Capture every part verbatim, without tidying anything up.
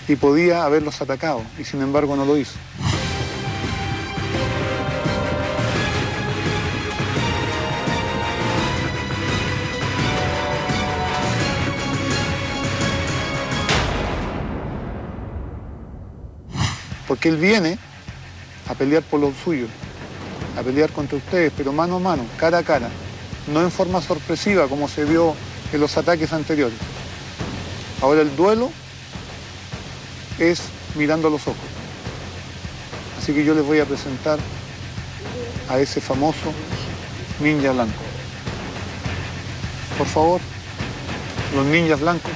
y podía haberlos atacado, y sin embargo no lo hizo. Porque él viene a pelear por los suyos, a pelear contra ustedes, pero mano a mano, cara a cara, no en forma sorpresiva como se vio en los ataques anteriores. Ahora el duelo es mirando a los ojos. Así que yo les voy a presentar a ese famoso ninja blanco. Por favor, los ninjas blancos.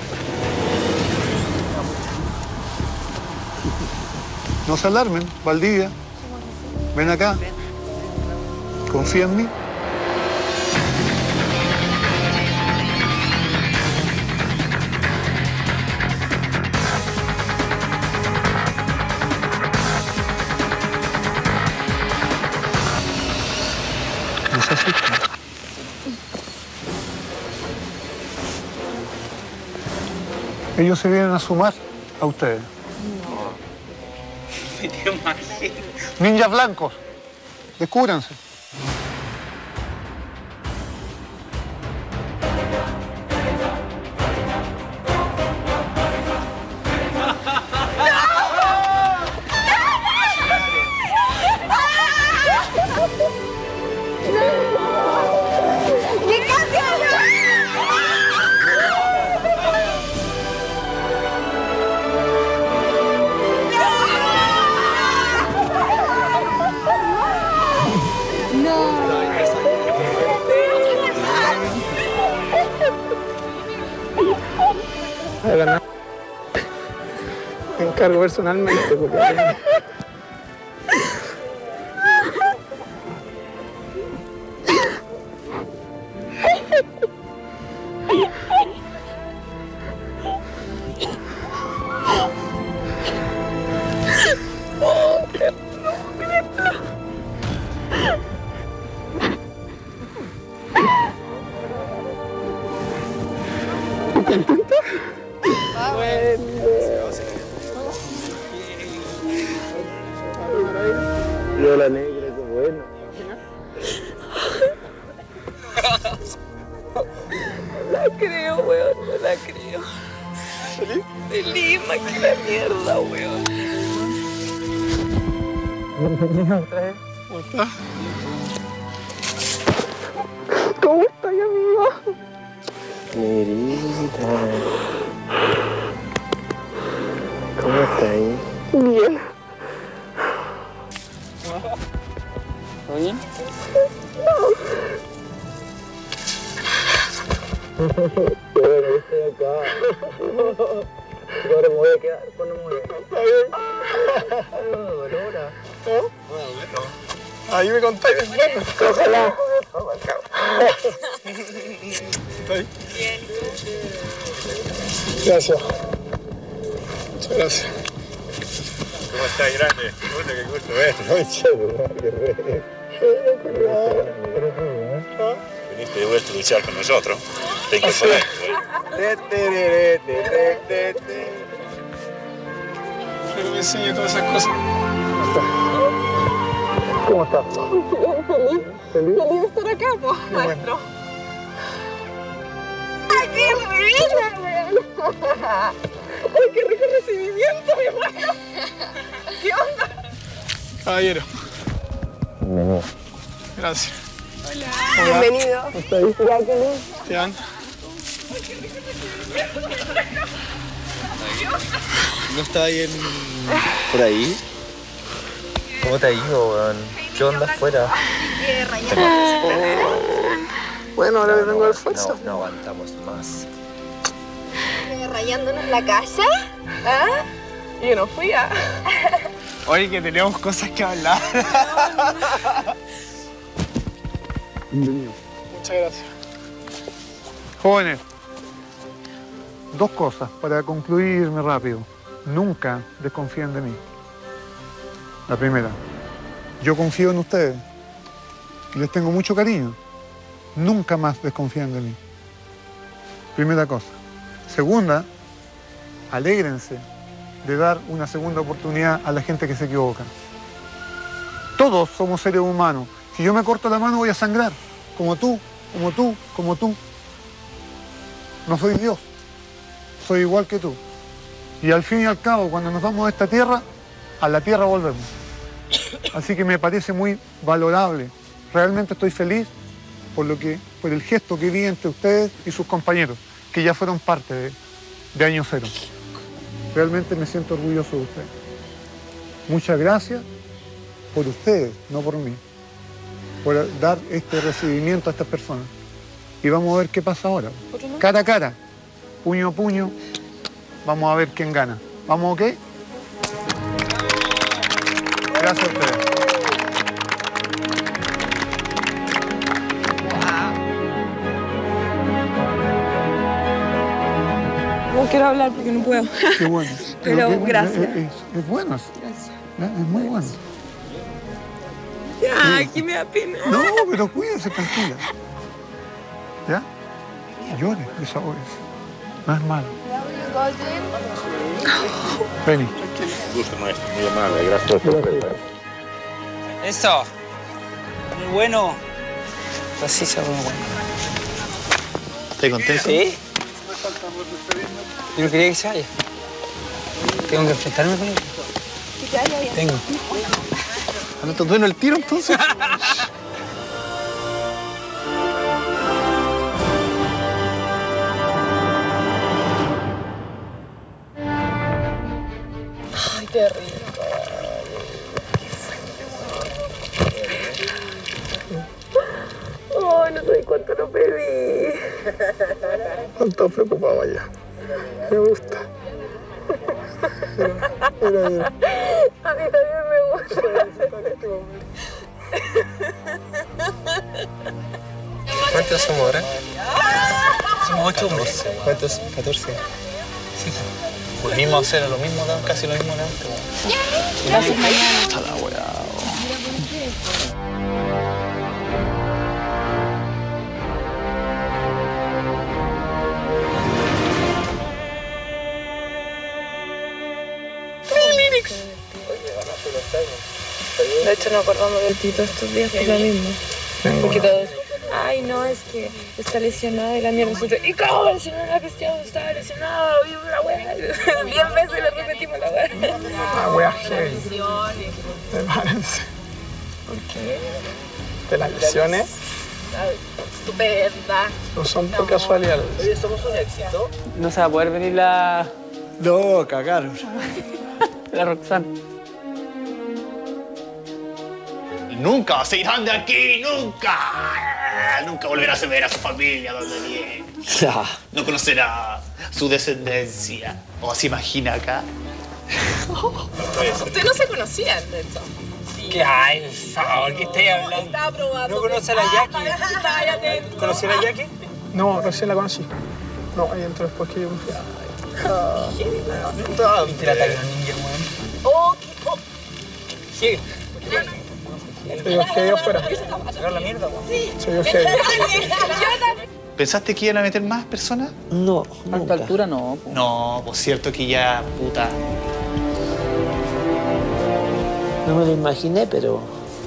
No se alarmen, Valdivia. Ven acá. Confía en mí. No se asusten. Ellos se vienen a sumar a ustedes. Ninjas blancos, descúbranse. Me encargo personalmente porque... Yo la negra, qué bueno. No la creo, weón, no la creo. ¿Feliz? Feliz, más que la mierda, weón. Bienvenida otra vez. ¿Cómo estás? ¿Cómo estás, amigo? Negrita. ¿Cómo estás ahí? Bien. ¿Todo bien? Qué bueno, yo estoy acá. Yo ahora me voy a quedar cuando me voy. Está bien. Valora. Ahí me contáis después. Ojalá. ¿Está ahí? Bien. Gracias. Muchas gracias. ¿Cómo estás, grande? Gusto, qué gusto verte. Qué re. Viniste de vuelta a luchar con nosotros. Te incorporaste, Pero me enseñe todas esas cosas. ¿Cómo estás? Bien, feliz. ¿Feliz? Feliz de estar acá, pues, maestro. ¡Ay, qué buena, weón! ¡Ay, qué rico recibimiento, mi hermano! ¿Qué onda? Caballero. Bienvenido. Gracias. Hola. Hola. Bienvenido. ¿Cómo estás ahí? Esteban. ¿No está ahí en... por ahí? ¿Cómo te ha ido, weón? ¿Qué onda afuera? Eh, rayando. Bueno, ahora vengo al esfuerzo. No, no aguantamos más. Eh, ¿Rayándonos la casa? ¿Ah? Yo no fui a... Oye, que tenemos cosas que hablar. Bienvenido. Muchas gracias. Jóvenes, dos cosas para concluirme rápido. Nunca desconfíen de mí. La primera, yo confío en ustedes y les tengo mucho cariño. Nunca más desconfíen de mí. Primera cosa. Segunda, alégrense de dar una segunda oportunidad a la gente que se equivoca. Todos somos seres humanos. Si yo me corto la mano voy a sangrar, como tú, como tú, como tú. No soy Dios, soy igual que tú. Y al fin y al cabo, cuando nos vamos de esta tierra, a la tierra volvemos. Así que me parece muy valorable. Realmente estoy feliz por, lo que, por el gesto que vi entre ustedes y sus compañeros, que ya fueron parte de, de Año Cero. Realmente me siento orgulloso de ustedes. Muchas gracias por ustedes, no por mí, por dar este recibimiento a estas personas. Y vamos a ver qué pasa ahora. Cara a cara, puño a puño, vamos a ver quién gana. ¿Vamos ok? Gracias a ustedes. No quiero hablar porque no puedo. Qué bueno. Pero, Pero qué bueno. gracias. Es, es, es bueno. Gracias. Es muy bueno. Ya, aquí me da pena. No, pero cuídense, tranquila. ¿Ya? Llores, desahogues. No es malo. Vení. Gusto, maestro. Muy amable. Gracias por todo. Eso. Muy bueno. Así se muy bueno. ¿Estás contento? Sí. Yo no quería que se vaya. Tengo que enfrentarme con él. Tengo. ¿No te duele el tiro entonces? Ay, qué rico. Oh, no sé cuánto lo pedí. No estás preocupado ya. Me gusta. Mira, mira. A mí también me gusta. ¿Cuántos somos ahora? Somos ocho hombres. ¿Cuántos? catorce. Sí. Pues mismo hacer lo mismo, ¿no? Casi lo mismo antes. Gracias, mañana. Está la weá. De hecho, nos acordamos de ti todos estos días por lo mismo. Porque todos, ay, no, es que está lesionado y la mierda. Nosotros, ¿y cómo lesionó la cuestión? Estaba lesionado, y la wea. Diez veces le repetimos la wea. La wea heavy. Prepárense. ¿Por qué? De las lesiones Estupenda. no son por casualidad. Oye, ¿somos un éxito? No se va a poder venir la... No, cagaron. la Roxanne. Nunca se irán de aquí, nunca. Nunca volverá a ver a su familia donde viene. No conocerá su descendencia. ¿O se imagina acá? Ustedes no se conocían, de hecho. ¿Qué hay? Por favor, ¿qué estáis hablando? Estaba probando. ¿No conoce a la Jackie? ¿Conocí a la Jackie? No, recién la conocí. No, ahí entró después que yo me fui. ¿Viste el ataque a los ninjas, weón? Oh, qué... Oh. Sí. Soy yo que yo fuera. ¿Sacar la mierda, weón? Soy yo que ¿Pensaste que iban a meter más personas? No, A esta altura no. Po. No, pues cierto que ya, puta. no me lo imaginé, pero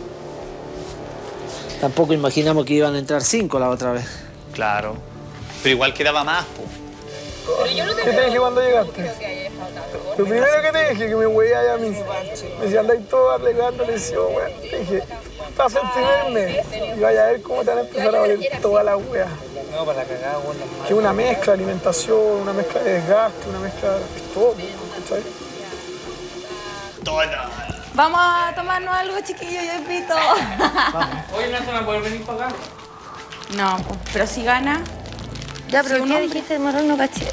tampoco imaginamos que iban a entrar cinco la otra vez. Claro. Pero igual quedaba más, pues. ¿Qué te dije cuando llegaste? Lo primero que te dije, que me hueía a mí. Me decía, andáis todo arreglando lesión, weón. Te dije, estás el primer mes y vaya a ver cómo te van a empezar a valer toda la wea. No, para la cagada, weón. Que una mezcla de alimentación, una mezcla de desgaste, una mezcla de todo, ¿sabes? Vamos a tomarnos algo, chiquillos, yo invito. Oye, ¿no se va a poder venir para acá? No, pues, pero si gana... Ya, pero si un ¿qué hombre- dijiste de Morón? No caché.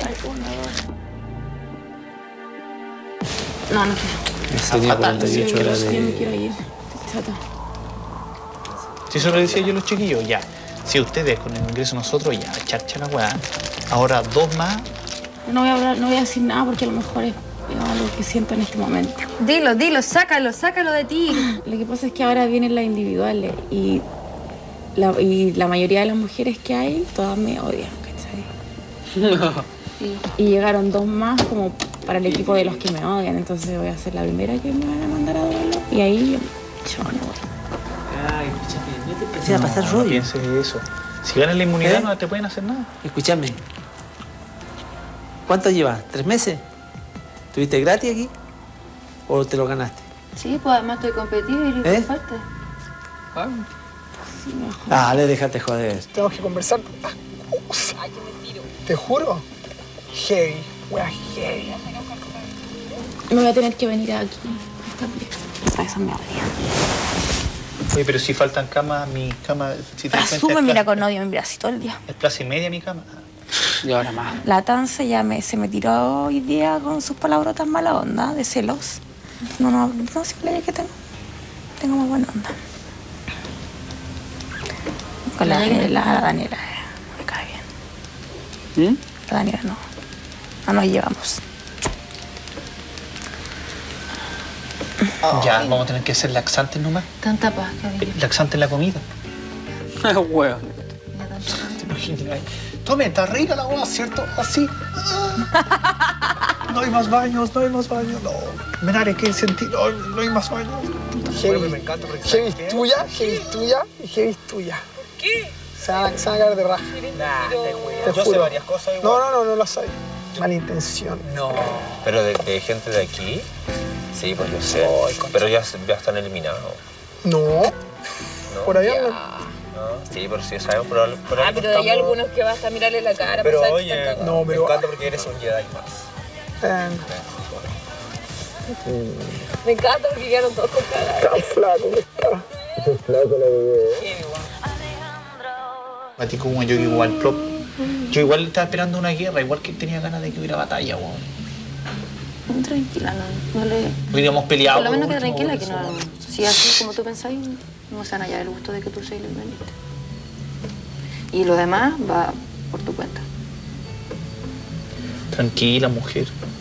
No, no quiero. Sería cuarenta y ocho horas Yo me de... quiero ir. Chata. Si eso lo decía yo a los chiquillos, ya. Si ustedes con el ingreso nosotros, ya, charcha la weá. Ahora dos más. No voy a hablar, no voy a decir nada porque a lo mejor es algo que siento en este momento. Dilo, dilo, sácalo, sácalo de ti. Lo que pasa es que ahora vienen las individuales y la, y la mayoría de las mujeres que hay, todas me odian, ¿cachai? Y, y llegaron dos más como para el equipo de los que me odian. Entonces voy a ser la primera que me van a mandar a duelo. Y ahí yo no voy. Ay, escúchame, no te empecé a pasar No, rollo. no pienses eso. Si ganas la inmunidad ¿Eh? no te pueden hacer nada. Escúchame. ¿Cuánto llevas? ¿Tres meses? ¿Estuviste gratis aquí? ¿O te lo ganaste? Sí, pues además estoy competitiva y ¿Eh? ¿Eh? parte. Ah, Dale, déjate joder. Tenemos que conversar las cosas. Te juro. Heavy, wea, heavy. Me voy a tener que venir aquí. Está bien. Eso me odia. Oye, pero si faltan camas, mi cama... Si te das cuenta, Asume, es mira, plaza- con odio, mira, así todo el día. Es plaza y media mi cama. Y ahora más. La Tance ya me, se me tiró hoy día con sus palabrotas mala onda, de celos. No, no, no sé cuál es que tengo. Tengo más buena onda. Con la Daniela, la Daniela eh, me cae bien. ¿Mm? La Daniela no. No nos llevamos. Ya, vamos a tener que hacer laxantes nomás. Tanta paz, cariño. Laxante en la comida. Huevo. ¿Te imaginas? Tome, está rica la agua, ¿cierto? Así. Ah. No hay más baños, no hay más baños. No. Menare, ¿qué sentido? No, no hay más baños. Heavy. me encanta porque Heavy es tuya, heavy es tuya y heavy es tuya. ¿Por qué? Se van a, se van a caer de raja. Nah, te Te Yo sé juro. varias cosas No, igual. no, no, no las hay. Mala intención. No. Pero de, de gente de aquí, sí, pues yo sé. Ay, concha. Pero ya, ya están eliminados. No. ¿No? Por allá no. ¿No? Sí, pero sí sabemos por, al- por Ah, algo pero hay estamos- algunos que basta a mirarle la cara. Pero para saber que oye, están cagados. No, pero- me encanta porque eres un Jedi más. Eh, Me encanta porque quedaron todos con cara. Tan flaco que está. A ti como yo igual, prop. Yo igual estaba esperando una guerra, igual que tenía ganas de que hubiera batalla, weón. Tranquila, no, no le... Hubiéramos peleado. Por lo menos que último, tranquila, por que eso. no... Si así como tú pensáis, no se van a hallar el gusto de que tú seas el veniste. Y lo demás va por tu cuenta. Tranquila, mujer.